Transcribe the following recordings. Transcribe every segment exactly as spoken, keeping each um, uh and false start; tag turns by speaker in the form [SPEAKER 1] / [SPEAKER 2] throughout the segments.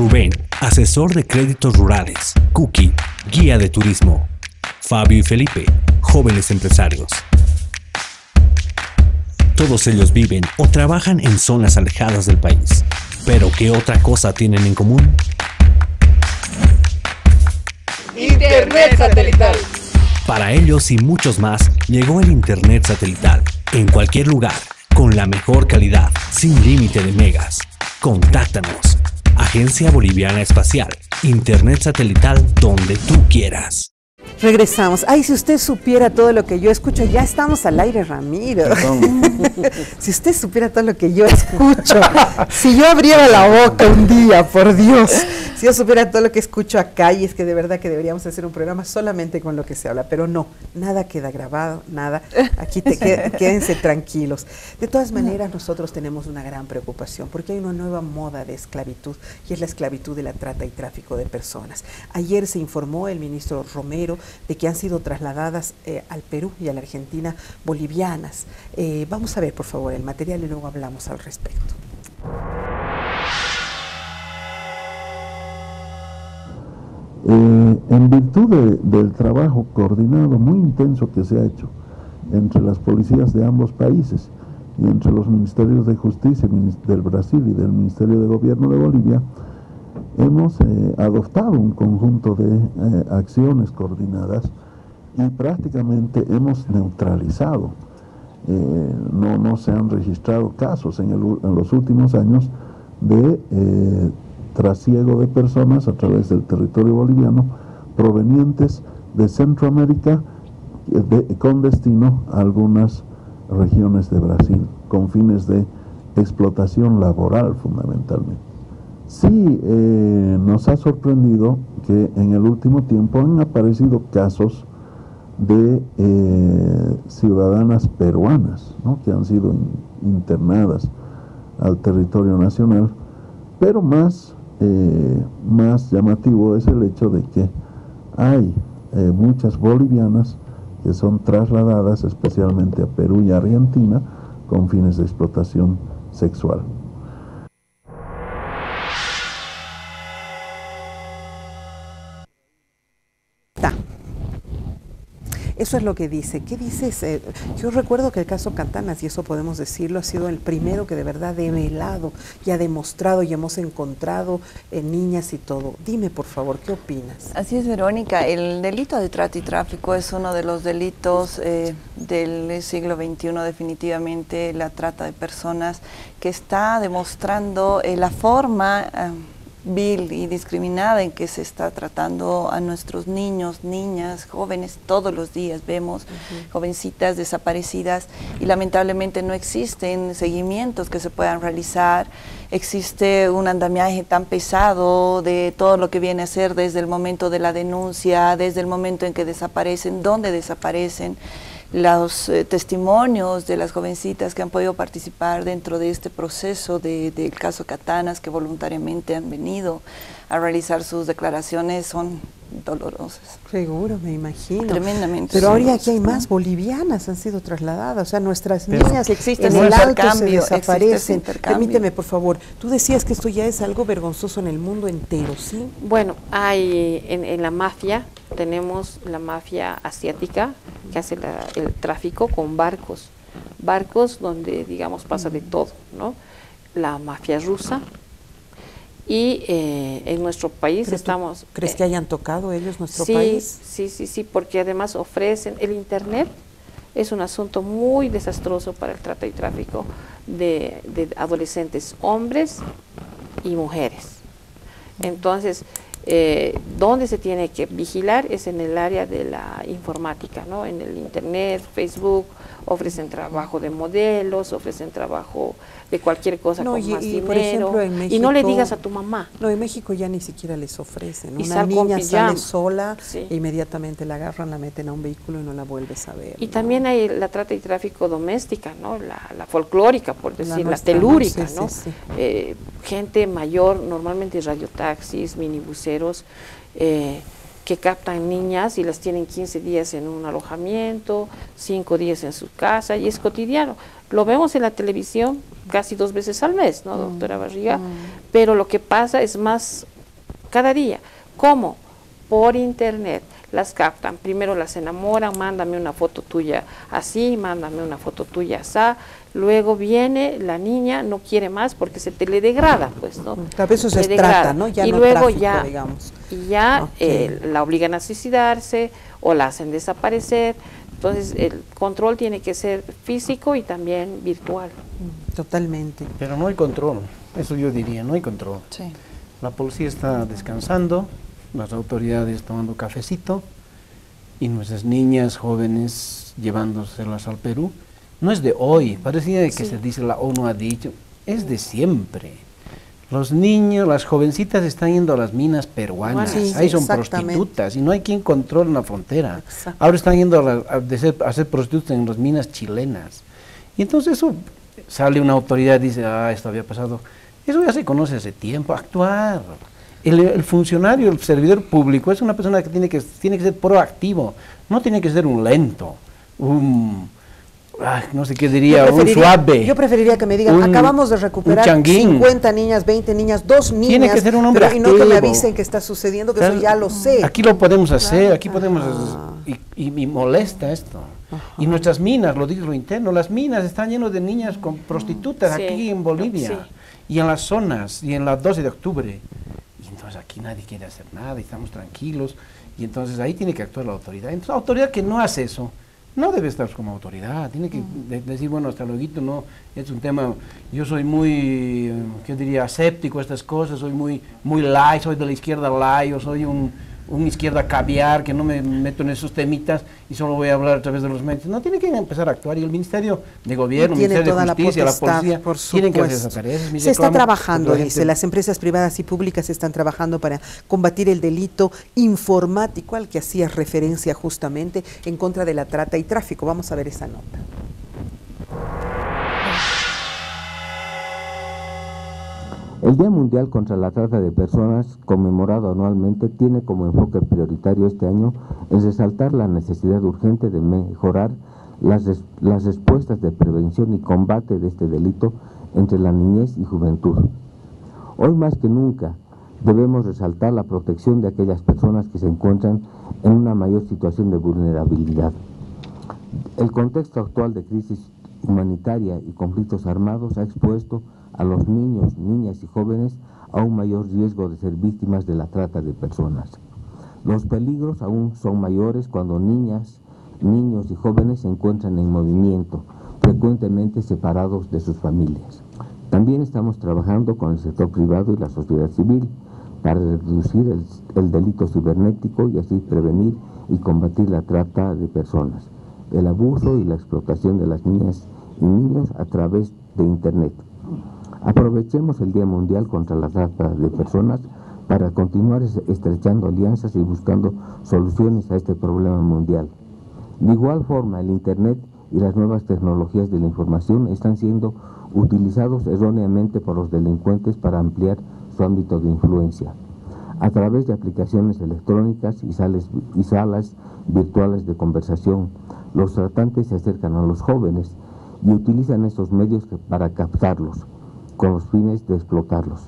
[SPEAKER 1] Rubén, asesor de créditos rurales. Cookie, guía de turismo. Fabio y Felipe, jóvenes empresarios. Todos ellos viven o trabajan en zonas alejadas del país. ¿Pero qué otra cosa tienen en común?
[SPEAKER 2] Internet satelital.
[SPEAKER 1] Para ellos y muchos más, llegó el Internet satelital. En cualquier lugar, con la mejor calidad, sin límite de megas. Contáctanos. Agencia Boliviana Espacial. Internet satelital donde tú quieras.
[SPEAKER 3] Regresamos. Ay, si usted supiera todo lo que yo escucho, ya estamos al aire, Ramiro. Si usted supiera todo lo que yo escucho, si yo abriera la boca un día, por Dios, si yo supiera todo lo que escucho acá, y es que de verdad que deberíamos hacer un programa solamente con lo que se habla, pero no, nada queda grabado, nada, aquí te qued, quédense tranquilos. De todas maneras, nosotros tenemos una gran preocupación, porque hay una nueva moda de esclavitud, y es la esclavitud de la trata y tráfico de personas. Ayer se informó el ministro Romero de que han sido trasladadas eh, al Perú y a la Argentina bolivianas. Eh, vamos a ver, por favor, el material y luego hablamos al respecto.
[SPEAKER 4] Eh, en virtud de, del trabajo coordinado muy intenso que se ha hecho entre las policías de ambos países y entre los ministerios de Justicia del Brasil y del Ministerio de Gobierno de Bolivia, hemos eh, adoptado un conjunto de eh, acciones coordinadas y prácticamente hemos neutralizado. Eh, no, no se han registrado casos en, el, en los últimos años de eh, trasiego de personas a través del territorio boliviano provenientes de Centroamérica de, con destino a algunas regiones de Brasil con fines de explotación laboral fundamentalmente. Sí, eh, nos ha sorprendido que en el último tiempo han aparecido casos de eh, ciudadanas peruanas, ¿no?, que han sido in, internadas al territorio nacional, pero más, eh, más llamativo es el hecho de que hay eh, muchas bolivianas que son trasladadas especialmente a Perú y Argentina con fines de explotación sexual.
[SPEAKER 3] Eso es lo que dice. ¿Qué dices? Eh, yo recuerdo que el caso Catanas, y eso podemos decirlo, ha sido el primero que de verdad ha develado y ha demostrado y hemos encontrado eh, niñas y todo. Dime, por favor, ¿qué opinas?
[SPEAKER 2] Así es, Verónica. El delito de trata y tráfico es uno de los delitos eh, del siglo veintiuno, definitivamente, la trata de personas, que está demostrando eh, la forma Eh, vil y discriminada en que se está tratando a nuestros niños, niñas, jóvenes. Todos los días vemos uh-huh. jovencitas desaparecidas y lamentablemente no existen seguimientos que se puedan realizar. Existe un andamiaje tan pesado de todo lo que viene a ser desde el momento de la denuncia, desde el momento en que desaparecen, dónde desaparecen. Los eh, testimonios de las jovencitas que han podido participar dentro de este proceso de, del caso Catanas, que voluntariamente han venido a realizar sus declaraciones, son dolorosas.
[SPEAKER 3] Seguro, me imagino.
[SPEAKER 2] Tremendamente.
[SPEAKER 3] Pero ahora aquí hay más bolivianas, han sido trasladadas, o sea, nuestras
[SPEAKER 2] Pero
[SPEAKER 3] niñas
[SPEAKER 2] existe
[SPEAKER 3] en
[SPEAKER 2] ese
[SPEAKER 3] el alto se
[SPEAKER 2] intercambio,
[SPEAKER 3] desaparecen.
[SPEAKER 2] intercambio.
[SPEAKER 3] Permíteme, por favor, tú decías que esto ya es algo vergonzoso en el mundo entero, ¿sí?
[SPEAKER 5] Bueno, hay en, en la mafia, tenemos la mafia asiática que hace la, el tráfico con barcos, barcos donde, digamos, pasa de todo, ¿no? La mafia rusa. Y eh, en nuestro país estamos...
[SPEAKER 3] ¿Crees
[SPEAKER 5] eh,
[SPEAKER 3] que hayan tocado ellos nuestro
[SPEAKER 5] sí,
[SPEAKER 3] país?
[SPEAKER 5] Sí, sí, sí, porque además ofrecen... El Internet es un asunto muy desastroso para el trata y tráfico de, de adolescentes, hombres y mujeres. Entonces, eh, donde se tiene que vigilar es en el área de la informática, ¿no? En el Internet, Facebook, ofrecen trabajo de modelos, ofrecen trabajo de cualquier cosa
[SPEAKER 3] no,
[SPEAKER 5] con
[SPEAKER 3] y,
[SPEAKER 5] más
[SPEAKER 3] y,
[SPEAKER 5] dinero,
[SPEAKER 3] por ejemplo, en México,
[SPEAKER 5] y no le digas a tu mamá.
[SPEAKER 3] No, en México ya ni siquiera les ofrecen.
[SPEAKER 5] Y
[SPEAKER 3] Una niña sale
[SPEAKER 5] pijama.
[SPEAKER 3] sola,
[SPEAKER 5] Sí.
[SPEAKER 3] e inmediatamente la agarran, la meten a un vehículo y no la vuelves a ver.
[SPEAKER 5] Y
[SPEAKER 3] ¿no?
[SPEAKER 5] también hay la trata y tráfico doméstica, ¿no? La, la folclórica, por decir, la,
[SPEAKER 3] nuestra,
[SPEAKER 5] telúrica,
[SPEAKER 3] sí,
[SPEAKER 5] ¿no?
[SPEAKER 3] sí, sí.
[SPEAKER 5] Eh, gente mayor, normalmente radiotaxis, minibuseros, eh, que captan niñas y las tienen quince días en un alojamiento, cinco días en su casa, y es cotidiano. Lo vemos en la televisión casi dos veces al mes, ¿no, doctora Barriga? Mm. Pero lo que pasa es más cada día. ¿Cómo? Por internet. Las captan, primero las enamoran, mándame una foto tuya así, mándame una foto tuya así, luego viene la niña, no quiere más porque se te le degrada, pues, ¿no?
[SPEAKER 3] A veces se trata, ¿no? Ya
[SPEAKER 5] y
[SPEAKER 3] no
[SPEAKER 5] luego
[SPEAKER 3] tráfico,
[SPEAKER 5] ya,
[SPEAKER 3] digamos.
[SPEAKER 5] y ya
[SPEAKER 3] Okay.
[SPEAKER 5] eh, la obligan a suicidarse o la hacen desaparecer. Entonces el control tiene que ser físico y también virtual.
[SPEAKER 3] Totalmente.
[SPEAKER 6] Pero no hay control, eso yo diría, no hay control.
[SPEAKER 2] Sí.
[SPEAKER 6] La policía está descansando, las autoridades tomando cafecito y nuestras niñas jóvenes llevándoselas al Perú. No es de hoy, parecía que sí. Se dice la ONU ha dicho, es de siempre. Los niños, las jovencitas están yendo a las minas peruanas, sí, ahí son prostitutas y no hay quien controle la frontera. Exacto. Ahora están yendo a, la, a, de ser, a ser prostitutas en las minas chilenas. Y entonces eso sale una autoridad y dice, ah, esto había pasado. Eso ya se conoce hace tiempo, actuar. El, el funcionario, el servidor público es una persona que tiene que, tiene que ser proactivo, no tiene que ser un lento, un, ay, no sé qué diría, un suave.
[SPEAKER 3] Yo preferiría que me digan,
[SPEAKER 6] un,
[SPEAKER 3] acabamos de recuperar cincuenta niñas, veinte niñas, dos niñas,
[SPEAKER 6] tiene que ser un hombre
[SPEAKER 3] pero, y no que me avisen que está sucediendo, que claro, eso ya lo sé.
[SPEAKER 6] Aquí lo podemos hacer, claro. aquí podemos, ah. y, y, y molesta esto. Ajá. Y nuestras minas, lo digo lo interno, las minas están llenas de niñas con prostitutas sí. aquí en Bolivia, sí. y en las zonas, y en la doce de octubre. Entonces aquí nadie quiere hacer nada y estamos tranquilos y entonces ahí tiene que actuar la autoridad. Entonces la autoridad que no hace eso, no debe estar como autoridad, tiene que mm. de, decir, bueno, hasta luego, no, es un tema, yo soy muy, ¿qué diría?, escéptico a estas cosas, soy muy, muy light, soy de la izquierda light, yo soy un, un izquierda caviar, que no me meto en esos temitas y solo voy a hablar a través de los medios. No, tiene que empezar a actuar y el Ministerio de Gobierno, el Ministerio de Justicia, la, potestad, la Policía, tienen que hacer esa tarea. Se reclamo,
[SPEAKER 3] está trabajando, dice, las empresas privadas y públicas están trabajando para combatir el delito informático al que hacías referencia justamente en contra de la trata y tráfico. Vamos a ver esa nota.
[SPEAKER 7] El Día Mundial contra la Trata de Personas, conmemorado anualmente, tiene como enfoque prioritario este año el resaltar la necesidad urgente de mejorar las, res, las respuestas de prevención y combate de este delito entre la niñez y juventud. Hoy más que nunca debemos resaltar la protección de aquellas personas que se encuentran en una mayor situación de vulnerabilidad. El contexto actual de crisis humanitaria y conflictos armados ha expuesto a los niños, niñas y jóvenes a un mayor riesgo de ser víctimas de la trata de personas. Los peligros aún son mayores cuando niñas, niños y jóvenes se encuentran en movimiento, frecuentemente separados de sus familias. También estamos trabajando con el sector privado y la sociedad civil para reducir el, el delito cibernético y así prevenir y combatir la trata de personas, el abuso y la explotación de las niñas y niños a través de Internet. Aprovechemos el Día Mundial contra la Trata de Personas para continuar estrechando alianzas y buscando soluciones a este problema mundial. De igual forma, el Internet y las nuevas tecnologías de la información están siendo utilizados erróneamente por los delincuentes para ampliar su ámbito de influencia. A través de aplicaciones electrónicas y, sales, y salas virtuales de conversación, los tratantes se acercan a los jóvenes y utilizan estos medios para captarlos, con los fines de explotarlos.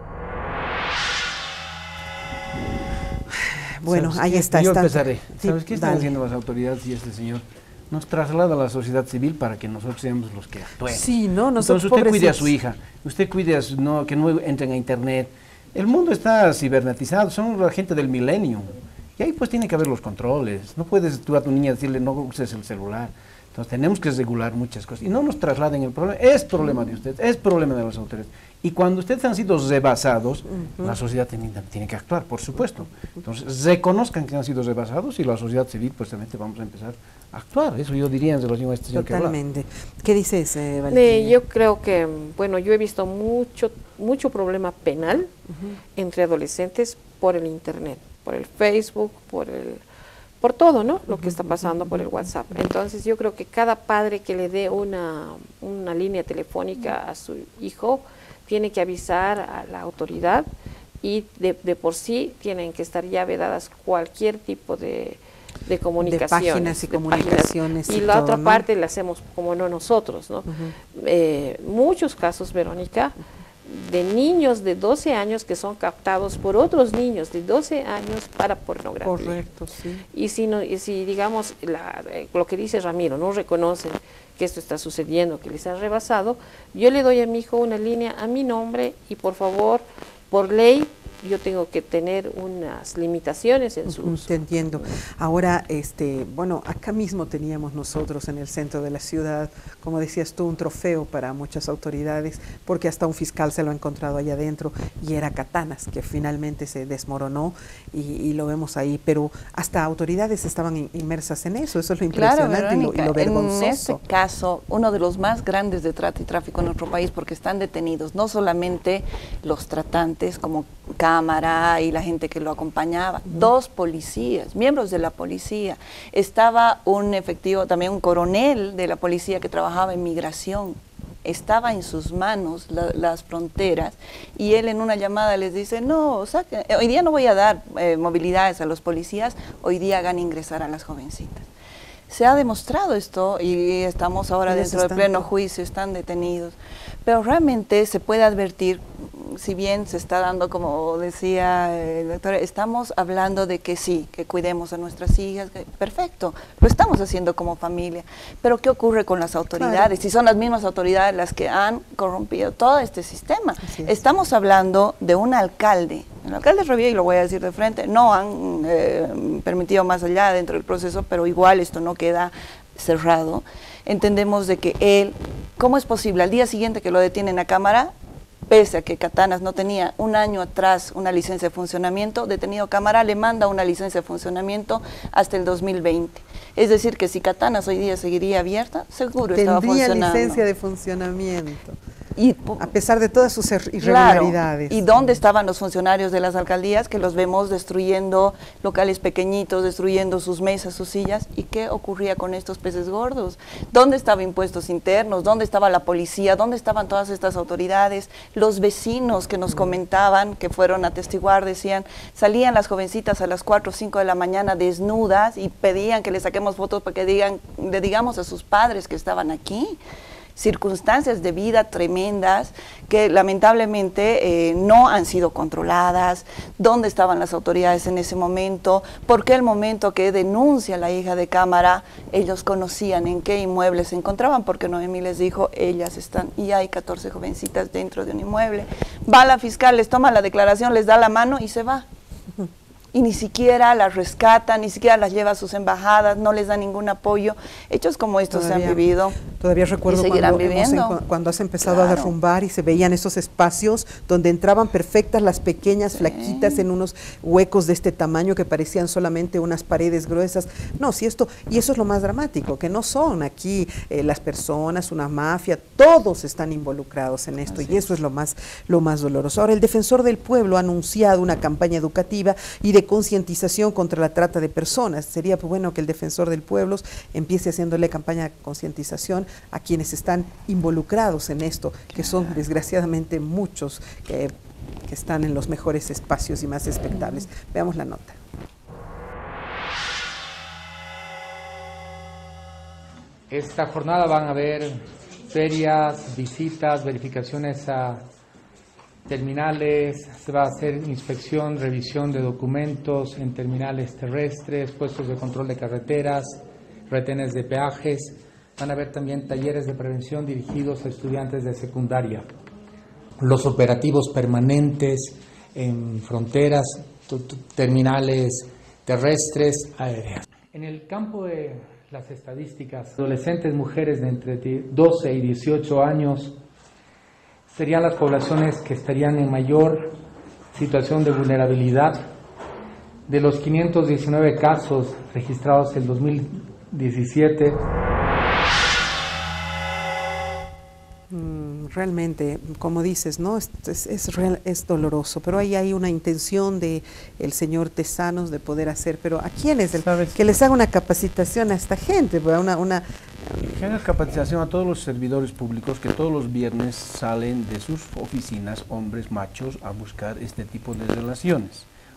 [SPEAKER 3] Bueno, ahí está.
[SPEAKER 6] Yo
[SPEAKER 3] está.
[SPEAKER 6] empezaré. ¿Sabes qué están dale. haciendo las autoridades y este señor? Nos traslada a la sociedad civil para que nosotros seamos los que actúen.
[SPEAKER 3] Sí, ¿no? Nosotros
[SPEAKER 6] Entonces usted cuide a su hija, usted cuide a su, no, que no entren a Internet. El mundo está cibernetizado, son la gente del milenio. Y ahí pues tiene que haber los controles. No puedes tú a tu niña decirle no uses el celular. Entonces tenemos que regular muchas cosas y no nos trasladen el problema, es problema de ustedes, es problema de las autoridades. Y cuando ustedes han sido rebasados, uh-huh. la sociedad tiene, tiene que actuar, por supuesto. Entonces reconozcan que han sido rebasados y la sociedad civil pues también vamos a empezar a actuar. Eso yo diría en relación a este señor que habla.
[SPEAKER 3] Totalmente. ¿Qué dices, eh, Valentina?
[SPEAKER 5] Eh, yo creo que, bueno, yo he visto mucho, mucho problema penal uh-huh. entre adolescentes por el Internet, por el Facebook, por el... por todo, ¿no? Lo que está pasando por el WhatsApp. Entonces yo creo que cada padre que le dé una, una línea telefónica a su hijo tiene que avisar a la autoridad y de, de por sí tienen que estar ya vedadas cualquier tipo de, de comunicaciones.
[SPEAKER 3] De páginas y
[SPEAKER 5] de
[SPEAKER 3] comunicaciones.
[SPEAKER 5] Páginas. Y,
[SPEAKER 3] y
[SPEAKER 5] la
[SPEAKER 3] todo,
[SPEAKER 5] otra
[SPEAKER 3] ¿no?
[SPEAKER 5] parte la hacemos como no nosotros, ¿no?
[SPEAKER 3] Uh-huh.
[SPEAKER 5] eh, muchos casos, Verónica, de niños de doce años que son captados por otros niños de doce años para pornografía.
[SPEAKER 3] Correcto, sí.
[SPEAKER 5] Y si, no, y si digamos, la, eh, lo que dice Ramiro, no reconocen que esto está sucediendo, que les ha rebasado, yo le doy a mi hijo una línea a mi nombre y por favor, por ley, yo tengo que tener unas limitaciones en su uso.
[SPEAKER 3] Te entiendo. Ahora, este, bueno, acá mismo teníamos nosotros en el centro de la ciudad, como decías tú, un trofeo para muchas autoridades, porque hasta un fiscal se lo ha encontrado allá adentro, y era Katanas, que finalmente se desmoronó, y, y lo vemos ahí, pero hasta autoridades estaban in, inmersas en eso, eso es lo impresionante.
[SPEAKER 2] Claro,
[SPEAKER 3] y, lo, y lo vergonzoso.
[SPEAKER 2] En este caso, uno de los más grandes de trata y tráfico en nuestro país, porque están detenidos no solamente los tratantes, como cámara y la gente que lo acompañaba, uh-huh. dos policías, miembros de la policía, estaba un efectivo, también un coronel de la policía que trabajaba en migración, estaba en sus manos la, las fronteras, y él en una llamada les dice, no, saque, hoy día no voy a dar eh, movilidades a los policías, hoy día hagan ingresar a las jovencitas. Se ha demostrado esto y estamos ahora dentro de pleno juicio, están detenidos, pero realmente se puede advertir, si bien se está dando, como decía el doctor, estamos hablando de que sí, que cuidemos a nuestras hijas, que, perfecto, lo estamos haciendo como familia, pero ¿qué ocurre con las autoridades? Claro. Si son las mismas autoridades las que han corrompido todo este sistema. Estamos hablando de un alcalde, el alcalde Revier, y lo voy a decir de frente, no han eh, permitido más allá dentro del proceso, pero igual esto no queda cerrado. Entendemos de que él, ¿cómo es posible? Al día siguiente que lo detienen a cámara, pese a que Katanas no tenía un año atrás una licencia de funcionamiento, detenido cámara le manda una licencia de funcionamiento hasta el dos mil veinte. Es decir, que si Katanas hoy día seguiría abierta, seguro estaba funcionando.
[SPEAKER 3] Tendría licencia de funcionamiento.
[SPEAKER 2] Y,
[SPEAKER 3] a pesar de todas sus irregularidades.
[SPEAKER 2] Claro. ¿Y dónde estaban los funcionarios de las alcaldías que los vemos destruyendo locales pequeñitos, destruyendo sus mesas, sus sillas? ¿Y qué ocurría con estos peces gordos? ¿Dónde estaban impuestos internos? ¿Dónde estaba la policía? ¿Dónde estaban todas estas autoridades? Los vecinos que nos comentaban, que fueron a atestiguar, decían, salían las jovencitas a las cuatro o cinco de la mañana desnudas y pedían que les saquemos fotos para que digan, le digamos a sus padres que estaban aquí. Circunstancias de vida tremendas que lamentablemente eh, no han sido controladas. ¿Dónde estaban las autoridades en ese momento? ¿Por qué el momento que denuncia la hija de cámara, ellos conocían en qué inmueble se encontraban? Porque Noemí les dijo, ellas están, y hay catorce jovencitas dentro de un inmueble. Va la fiscal, les toma la declaración, les da la mano y se va. Y ni siquiera las rescata, ni siquiera las lleva a sus embajadas, no les da ningún apoyo. Hechos como estos todavía, se han vivido.
[SPEAKER 3] Todavía recuerdo cuando, hemos, cuando has empezado claro. a derrumbar y se veían esos espacios donde entraban perfectas las pequeñas sí. flaquitas en unos huecos de este tamaño que parecían solamente unas paredes gruesas. No, si esto, y eso es lo más dramático, que no son aquí eh, las personas, una mafia, todos están involucrados en esto. Así y eso es, es lo más, lo más doloroso. Ahora, el Defensor del Pueblo ha anunciado una campaña educativa y de concientización contra la trata de personas. Sería pues, bueno que el Defensor del Pueblo empiece haciéndole campaña de concientización a quienes están involucrados en esto, que son desgraciadamente muchos que, que están en los mejores espacios y más expectables. Veamos la nota.
[SPEAKER 8] Esta jornada van a haber ferias, visitas, verificaciones a terminales, se va a hacer inspección, revisión de documentos en terminales terrestres, puestos de control de carreteras, retenes de peajes. Van a haber también talleres de prevención dirigidos a estudiantes de secundaria. Los operativos permanentes en fronteras, terminales terrestres, aéreas. En el campo de las estadísticas, adolescentes mujeres de entre doce y dieciocho años serían las poblaciones que estarían en mayor situación de vulnerabilidad. De los quinientos diecinueve casos registrados en dos mil diecisiete.
[SPEAKER 3] Mm, realmente, como dices, ¿no? Es, es, es, real, es doloroso, pero ahí hay una intención de el señor Tezanos de poder hacer, pero ¿a quién es? El, que les haga una capacitación a esta gente, una... una
[SPEAKER 6] Generar capacitación a todos los servidores públicos que todos los viernes salen de sus oficinas, hombres machos, a buscar este tipo de relaciones.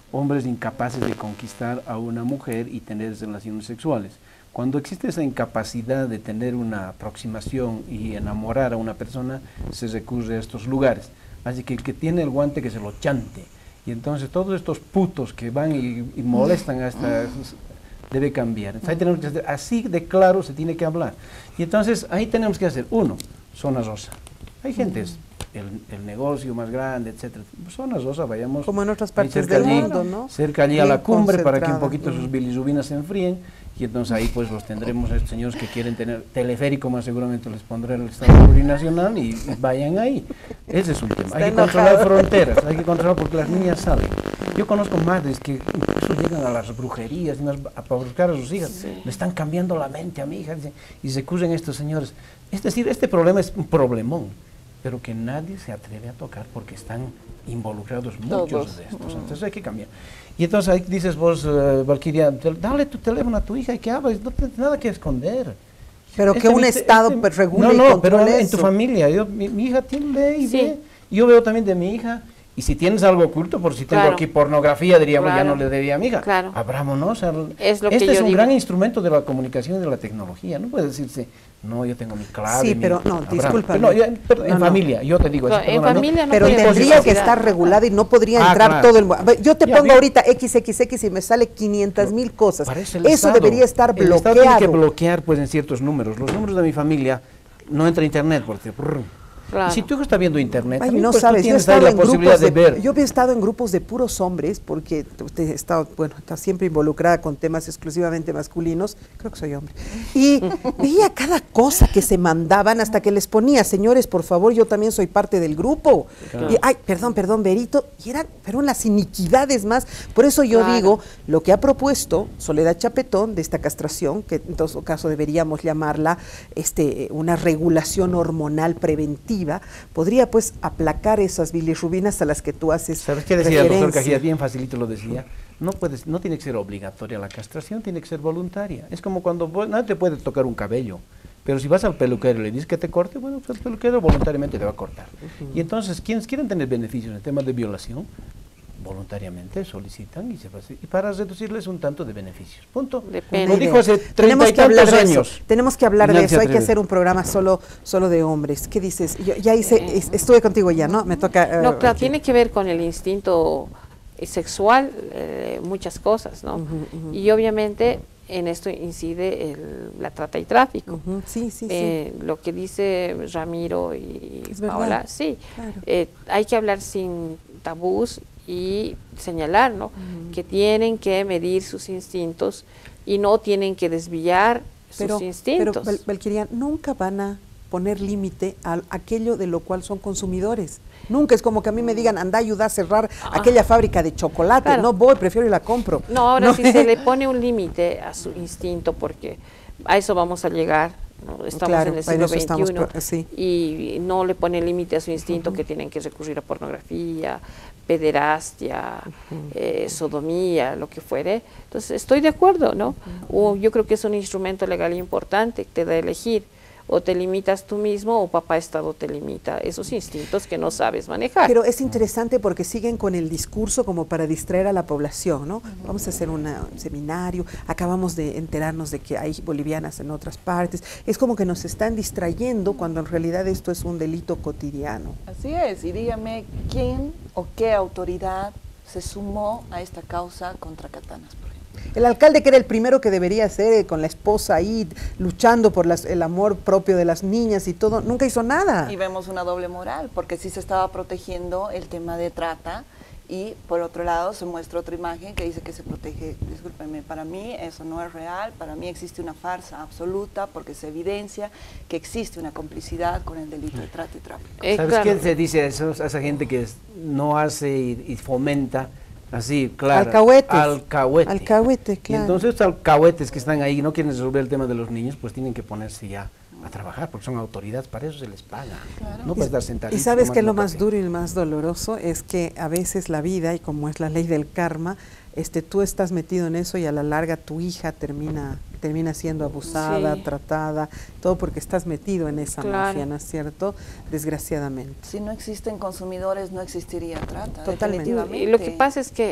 [SPEAKER 6] hombres incapaces de conquistar a una mujer y tener relaciones sexuales. Cuando existe esa incapacidad de tener una aproximación y enamorar a una persona, se recurre a estos lugares. Así que el que tiene el guante que se lo chante. Y entonces todos estos putos que van y, y molestan hasta... debe cambiar. Entonces, ahí tenemos que hacer, así de claro se tiene que hablar. Y entonces ahí tenemos que hacer, uno, zona rosa. Hay gentes, el, el negocio más grande, etcétera. Zona rosa, vayamos...
[SPEAKER 3] Como en otras partes del
[SPEAKER 6] allí,
[SPEAKER 3] mundo, ¿no?
[SPEAKER 6] Cerca allí
[SPEAKER 3] Bien
[SPEAKER 6] a la cumbre para que un
[SPEAKER 3] concentrado.
[SPEAKER 6] poquito sus bilirrubinas se enfríen. Y entonces ahí pues los tendremos a estos señores que quieren tener teleférico, más seguramente les pondrá el Estado Plurinacional y, y vayan ahí. Ese es un tema.
[SPEAKER 3] Está
[SPEAKER 6] hay que
[SPEAKER 3] enojado.
[SPEAKER 6] controlar fronteras, hay que controlar porque las niñas salen. Yo conozco madres que incluso llegan a las brujerías y más a para buscar a sus hijas.
[SPEAKER 5] Sí.
[SPEAKER 6] Le están cambiando la mente a mi hija dicen, y se acusan estos señores. Es decir, este problema es un problemón, pero que nadie se atreve a tocar porque están involucrados muchos
[SPEAKER 5] Todos.
[SPEAKER 6] de estos.
[SPEAKER 5] Mm.
[SPEAKER 6] Entonces hay que cambiar. Y entonces ahí dices vos, uh, Valquiria, dale tu teléfono a tu hija y que hables, no tienes nada que esconder.
[SPEAKER 3] Pero que
[SPEAKER 6] Este
[SPEAKER 3] un
[SPEAKER 6] mi-
[SPEAKER 3] Estado
[SPEAKER 6] este-
[SPEAKER 3] pues, regule
[SPEAKER 6] No,
[SPEAKER 3] y
[SPEAKER 6] no, pero
[SPEAKER 3] controle
[SPEAKER 6] en tu
[SPEAKER 3] eso.
[SPEAKER 6] familia, yo, mi, mi hija tiene, lee y
[SPEAKER 5] Sí.
[SPEAKER 6] ve. Yo veo también de mi hija, y si tienes algo oculto, por si tengo
[SPEAKER 5] Claro.
[SPEAKER 6] aquí pornografía, diríamos,
[SPEAKER 5] Claro.
[SPEAKER 6] ya no le debía a mi hija.
[SPEAKER 5] Claro.
[SPEAKER 6] Abrámonos. al-
[SPEAKER 5] Es lo que
[SPEAKER 6] este
[SPEAKER 5] yo
[SPEAKER 6] es un
[SPEAKER 5] digo.
[SPEAKER 6] gran instrumento de la comunicación y de la tecnología. No puede decirse, no, yo tengo mi clave.
[SPEAKER 3] Sí,
[SPEAKER 6] mi-
[SPEAKER 3] pero no,
[SPEAKER 6] Abraham.
[SPEAKER 3] discúlpame.
[SPEAKER 6] Pero no, ya, pero en
[SPEAKER 3] No, no.
[SPEAKER 6] familia, yo te digo.
[SPEAKER 5] No,
[SPEAKER 6] así,
[SPEAKER 5] en
[SPEAKER 6] perdóname.
[SPEAKER 5] familia no
[SPEAKER 3] Pero
[SPEAKER 5] puede
[SPEAKER 3] tendría que
[SPEAKER 5] posibilidad.
[SPEAKER 3] estar regulada y no podría
[SPEAKER 6] Ah,
[SPEAKER 3] entrar
[SPEAKER 6] claro.
[SPEAKER 3] todo el... A ver, yo te
[SPEAKER 6] Ya,
[SPEAKER 3] pongo
[SPEAKER 6] vi-
[SPEAKER 3] ahorita equis equis equis y me sale quinientas mil cosas.
[SPEAKER 6] Parece el
[SPEAKER 3] Eso
[SPEAKER 6] Estado.
[SPEAKER 3] debería estar
[SPEAKER 6] El Estado tiene que
[SPEAKER 3] bloqueado.
[SPEAKER 6] bloquear pues en ciertos números. Los números de mi familia no entra a internet porque... brr.
[SPEAKER 5] Claro.
[SPEAKER 6] Y si tu hijo está viendo internet,
[SPEAKER 3] Ay,
[SPEAKER 6] también,
[SPEAKER 3] no
[SPEAKER 6] pues, tú
[SPEAKER 3] sabes, yo he
[SPEAKER 6] tienes ahí
[SPEAKER 3] estado
[SPEAKER 6] la
[SPEAKER 3] en
[SPEAKER 6] posibilidad
[SPEAKER 3] grupos
[SPEAKER 6] de,
[SPEAKER 3] de,
[SPEAKER 6] ver.
[SPEAKER 3] yo he estado en grupos de puros hombres porque usted está, bueno, está siempre involucrada con temas exclusivamente masculinos, creo que soy hombre, y veía cada cosa que se mandaban hasta que les ponía, señores, por favor, yo también soy parte del grupo.
[SPEAKER 6] Claro.
[SPEAKER 3] Y, ay, perdón, perdón, Berito, y eran, pero las iniquidades más, por eso yo
[SPEAKER 5] Claro.
[SPEAKER 3] digo, lo que ha propuesto Soledad Chapetón de esta castración, que en todo caso deberíamos llamarla este, una regulación hormonal preventiva, podría pues aplacar esas bilirrubinas a las que tú haces
[SPEAKER 6] ¿Sabes qué decía el doctor
[SPEAKER 3] referencia.
[SPEAKER 6] Cajidas? Bien facilito lo decía. No puedes, no tiene que ser obligatoria la castración, tiene que ser voluntaria. Es como cuando vos- nadie te puede tocar un cabello, pero si vas al peluquero y le dices que te corte, bueno, pues el peluquero voluntariamente te va a cortar. Y entonces, quienes quieren tener beneficios en el tema de violación, voluntariamente solicitan y se va a hacer- y para reducirles un tanto de beneficios. Punto.
[SPEAKER 5] Depende.
[SPEAKER 6] Lo dijo hace treinta
[SPEAKER 3] Tenemos
[SPEAKER 6] y
[SPEAKER 3] que hablar
[SPEAKER 6] tantos
[SPEAKER 3] de eso.
[SPEAKER 6] años.
[SPEAKER 3] Tenemos que hablar de
[SPEAKER 6] Nadie se
[SPEAKER 3] eso. Hay que
[SPEAKER 6] atreve.
[SPEAKER 3] hacer un programa solo, solo de hombres. ¿Qué dices? Yo ya hice, es- estuve contigo ya, ¿no? Me toca. eh,
[SPEAKER 5] No, claro,
[SPEAKER 3] aquí.
[SPEAKER 5] tiene que ver con el instinto eh, sexual, eh, muchas cosas, ¿no?
[SPEAKER 3] Ujú, ujú.
[SPEAKER 5] Y obviamente en esto incide el- la trata y tráfico.
[SPEAKER 3] Ujú, Sí, sí, sí.
[SPEAKER 5] Eh, lo que dice Ramiro y
[SPEAKER 3] Es verdad,
[SPEAKER 5] Paola, sí,
[SPEAKER 3] claro.
[SPEAKER 5] eh, hay que hablar sin tabús y señalar, ¿no? Que tienen que medir sus instintos y no tienen que desviar
[SPEAKER 3] pero,
[SPEAKER 5] sus instintos.
[SPEAKER 3] Pero, Val- Valquiria, nunca van a poner límite a aquello de lo cual son consumidores. Nunca es como que a mí me digan, anda, ayuda a cerrar aquella fábrica de chocolate.
[SPEAKER 5] Claro.
[SPEAKER 3] No voy, prefiero y la compro.
[SPEAKER 5] No, ahora si se le pone un límite a su instinto, porque a eso vamos a llegar, ¿no? Estamos
[SPEAKER 3] Claro,
[SPEAKER 5] en el
[SPEAKER 3] en
[SPEAKER 5] siglo
[SPEAKER 3] eso estamos
[SPEAKER 5] veintiuno
[SPEAKER 3] pro- sí.
[SPEAKER 5] y no le pone límite a su instinto, que tienen que recurrir a pornografía, pederastia, eh, sodomía, lo que fuere. Entonces estoy de acuerdo, ¿no? O yo creo que es un instrumento legal importante que te da a elegir. O te limitas tú mismo o papá Estado te limita esos instintos que no sabes manejar.
[SPEAKER 3] Pero es interesante porque siguen con el discurso como para distraer a la población, ¿no? Vamos a hacer una- un seminario, acabamos de enterarnos de que hay bolivianas en otras partes. Es como que nos están distrayendo cuando en realidad esto es un delito cotidiano.
[SPEAKER 2] Así es, y dígame quién o qué autoridad se sumó a esta causa contra Katanas, por ejemplo.
[SPEAKER 3] El alcalde, que era el primero que debería ser, eh, con la esposa ahí luchando por las- el amor propio de las niñas y todo, nunca hizo nada.
[SPEAKER 2] Y vemos una doble moral, porque sí se estaba protegiendo el tema de trata y por otro lado se muestra otra imagen que dice que se protege. Discúlpeme, para mí eso no es real, para mí existe una farsa absoluta porque se evidencia que existe una complicidad con el delito de trata y tráfico.
[SPEAKER 5] Eh,
[SPEAKER 6] ¿Sabes
[SPEAKER 5] claro.
[SPEAKER 6] qué se dice a, esos- a esa gente que es- no hace y, y fomenta? Así, claro.
[SPEAKER 3] Alcahuetes.
[SPEAKER 6] Alcahuete.
[SPEAKER 3] Alcahuete,
[SPEAKER 6] Y
[SPEAKER 3] claro.
[SPEAKER 6] entonces estos alcahuetes que están ahí y no quieren resolver el tema de los niños, pues tienen que ponerse ya a trabajar, porque son autoridades, para eso se les paga. No para estar sentados.
[SPEAKER 3] Y sabes que lo más duro y lo más doloroso es que a veces la vida, y como es la ley del karma, este, tú estás metido en eso y a la larga tu hija termina termina siendo abusada,
[SPEAKER 5] Sí.
[SPEAKER 3] tratada, todo porque estás metido en esa
[SPEAKER 5] Claro.
[SPEAKER 3] mafia, ¿no es cierto? Desgraciadamente.
[SPEAKER 2] Si no existen consumidores, no existiría trata.
[SPEAKER 3] Totalmente.
[SPEAKER 2] definitivamente.
[SPEAKER 5] Y lo que pasa es que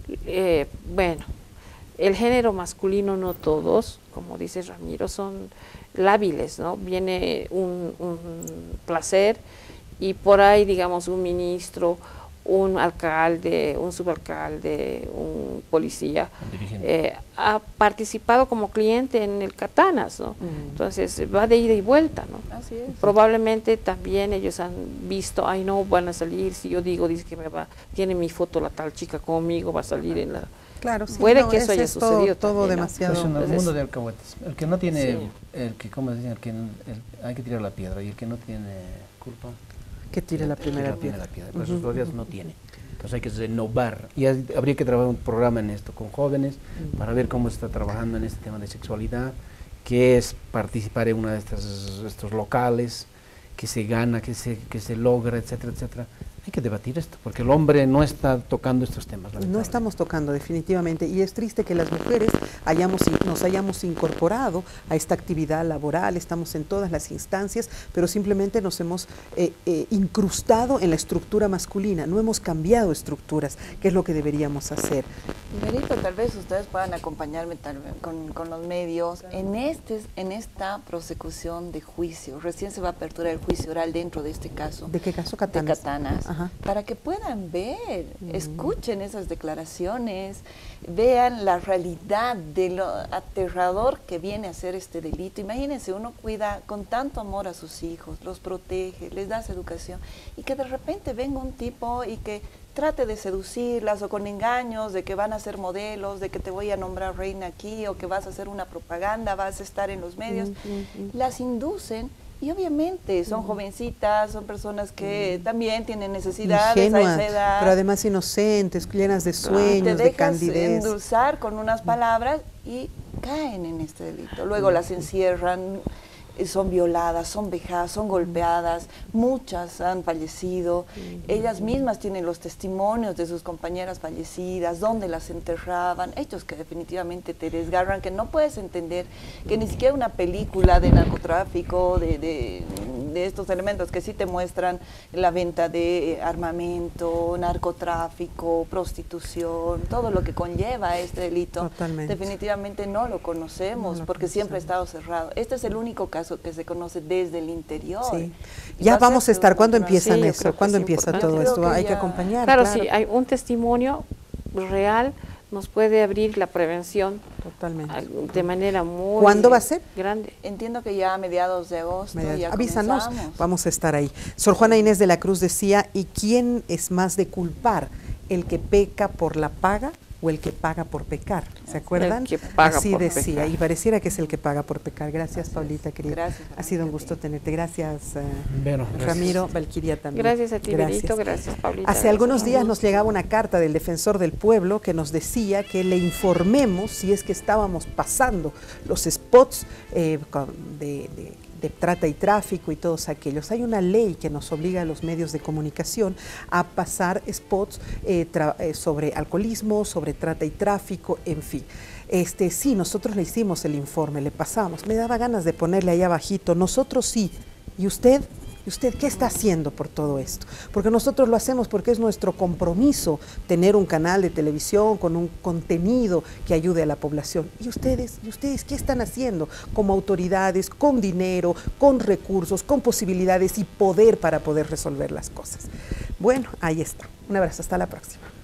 [SPEAKER 5] Eh, bueno, el género masculino no todos, como dice Ramiro, son lábiles, ¿no? Viene un, un placer y por ahí, digamos, un ministro, un alcalde, un subalcalde, un policía, eh, ha participado como cliente en el Katanas, ¿no? Mm. Entonces va de ida y vuelta, ¿no? Así es. Probablemente también ellos han visto, ay no, van a salir, si yo digo, dice que me va, tiene mi foto la tal chica conmigo, va a salir en la...
[SPEAKER 3] Claro, sí,
[SPEAKER 5] puede
[SPEAKER 3] no,
[SPEAKER 5] que eso haya
[SPEAKER 3] es
[SPEAKER 5] sucedido
[SPEAKER 3] todo, todo
[SPEAKER 5] también,
[SPEAKER 3] demasiado.
[SPEAKER 6] ¿no? Es un
[SPEAKER 5] Entonces,
[SPEAKER 6] mundo de alcahuetes. El que no tiene,
[SPEAKER 5] sí.
[SPEAKER 6] el que, ¿cómo dicen? El que el, hay que tirar la piedra y el que no tiene culpa...
[SPEAKER 3] Que tire la primera
[SPEAKER 6] la
[SPEAKER 3] piedra.
[SPEAKER 6] piedra. Pues uh -huh. Los no tiene. Entonces hay que renovar. Y hay, habría que trabajar un programa en esto con jóvenes uh -huh. para ver cómo se está trabajando en este tema de sexualidad, que es participar en uno de estos, estos locales, que se gana, que se, que se logra, etcétera, etcétera. Hay que debatir esto, porque el hombre no está tocando estos temas.
[SPEAKER 3] No estamos tocando definitivamente, y es triste que las mujeres hayamos, nos hayamos incorporado a esta actividad laboral, estamos en todas las instancias, pero simplemente nos hemos eh, eh, incrustado en la estructura masculina, no hemos cambiado estructuras, que es lo que deberíamos hacer.
[SPEAKER 2] Merito, tal vez ustedes puedan acompañarme tal vez, con, con los medios en, este, en esta prosecución de juicio. Recién se va a aperturar el juicio oral dentro de este caso.
[SPEAKER 3] ¿De qué caso? Katanas.
[SPEAKER 2] De Katanas.
[SPEAKER 3] Ajá.
[SPEAKER 2] Para que puedan ver, mm. escuchen esas declaraciones, vean la realidad de lo aterrador que viene a ser este delito. Imagínense, uno cuida con tanto amor a sus hijos, los protege, les da educación, y que de repente venga un tipo y que trate de seducirlas o con engaños de que van a ser modelos, de que te voy a nombrar reina aquí o que vas a hacer una propaganda, vas a estar en los medios, mm, mm, mm. las inducen. Y obviamente son jovencitas, son personas que mm. también tienen necesidades
[SPEAKER 3] Ingenuas,
[SPEAKER 2] a esa edad.
[SPEAKER 3] Pero además inocentes, llenas de sueños,
[SPEAKER 2] te
[SPEAKER 3] de candidez.
[SPEAKER 2] endulzar con unas palabras y caen en este delito. Luego mm. las encierran, son violadas, son vejadas, son golpeadas, muchas han fallecido, mm. ellas mismas tienen los testimonios de sus compañeras fallecidas, dónde las enterraban, hechos que definitivamente te desgarran, que no puedes entender, que ni siquiera una película de narcotráfico, de, de, de estos elementos que sí te muestran la venta de armamento, narcotráfico, prostitución, todo lo que conlleva este delito,
[SPEAKER 3] Totalmente.
[SPEAKER 2] definitivamente no lo conocemos, no lo porque conocemos. Siempre ha estado cerrado. Este es el único caso que se conoce desde el interior. Sí.
[SPEAKER 3] Ya vamos a estar, ¿cuándo empiezan
[SPEAKER 5] sí,
[SPEAKER 3] eso? ¿Cuándo empieza
[SPEAKER 5] importante.
[SPEAKER 3] todo esto?
[SPEAKER 2] Que
[SPEAKER 3] Hay
[SPEAKER 2] ya...
[SPEAKER 3] que acompañar.
[SPEAKER 5] Claro,
[SPEAKER 3] claro,
[SPEAKER 5] sí, hay un testimonio real, nos puede abrir la prevención.
[SPEAKER 3] Totalmente.
[SPEAKER 5] De manera muy
[SPEAKER 3] ¿Cuándo va a ser?
[SPEAKER 5] Grande.
[SPEAKER 2] Entiendo que ya a mediados de agosto. Mediados. Ya
[SPEAKER 3] Avísanos,
[SPEAKER 2] comenzamos.
[SPEAKER 3] Vamos a estar ahí. Sor Juana Inés de la Cruz decía, ¿y quién es más de culpar? ¿El que peca por la paga o el que paga por pecar? ¿Se acuerdan?
[SPEAKER 5] El que paga
[SPEAKER 3] Así
[SPEAKER 5] por
[SPEAKER 3] decía,
[SPEAKER 5] pecar.
[SPEAKER 3] Y pareciera que es el que paga por pecar. Gracias, Paulita, querida.
[SPEAKER 2] Gracias.
[SPEAKER 3] Ha sido un gusto tenerte. Gracias, uh,
[SPEAKER 6] bueno, gracias.
[SPEAKER 3] Ramiro, Valquiria también.
[SPEAKER 5] Gracias a ti, Benito. Gracias, Paulita.
[SPEAKER 3] Hace
[SPEAKER 5] gracias.
[SPEAKER 3] algunos días nos llegaba una carta del Defensor del Pueblo que nos decía que le informemos si es que estábamos pasando los spots eh, de... de de trata y tráfico y todos aquellos. Hay una ley que nos obliga a los medios de comunicación a pasar spots eh, eh, sobre alcoholismo, sobre trata y tráfico, en fin. Este, sí, nosotros le hicimos el informe, le pasamos. Me daba ganas de ponerle ahí abajito, nosotros sí. ¿Y usted? ¿Y usted qué está haciendo por todo esto? Porque nosotros lo hacemos porque es nuestro compromiso tener un canal de televisión con un contenido que ayude a la población. ¿Y ustedes? ¿Y ustedes qué están haciendo como autoridades, con dinero, con recursos, con posibilidades y poder para poder resolver las cosas? Bueno, ahí está. Un abrazo, hasta la próxima.